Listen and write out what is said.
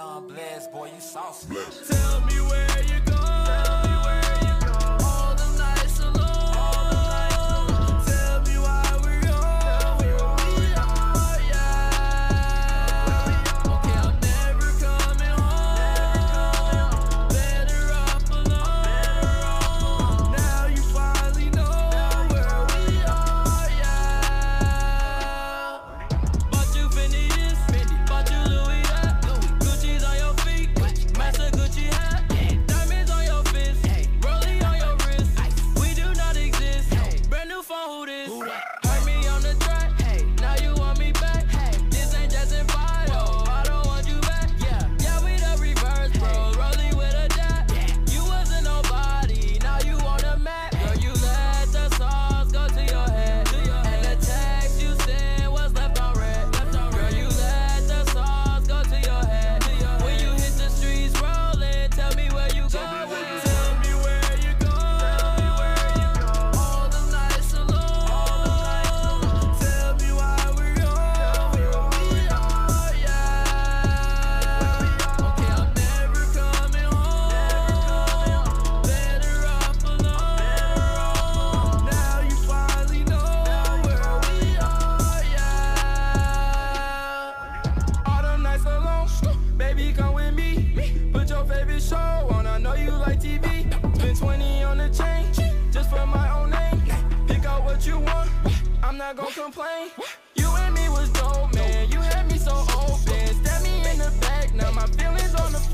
young blessed, boy, you saucy. Tell me where you go. All the nights alone. Tell me why we're on where we are, yeah. Okay, I'm never coming home. Better off alone. Now you finally know where we are, yeah. Bought you Fendi, bought you Louis that. Gucci's on your feet, Master Gucci hat. Diamonds on your fist, Rollie on your wrist. We do not exist. Brand new phone, who this? Heard me on the track, now you want me back. This ain't just in Fido, I don't want you back. Yeah, we the reverse, bro. Rollie with a dap. You wasn't nobody, now you on the map. Girl, you let the sauce go to your head. And the text you sent was left on red. Girl, you let the sauce go to your head. When you hit the streets rolling, tell me where you going. Tell me where you go. All the nights alone. Tell me why we're on where we are, yeah. Okay, I'm never coming home. Better off alone. Now you finally know where we are, yeah. All the nights alone, baby, come with me. Put your favorite show on, I know you like TV. Spend 20 on the chain, just for my own name. Pick out what you want, I'm not gon' complain. You and me was dope, man, you had me so open. Stab me in the back, now my feelings on the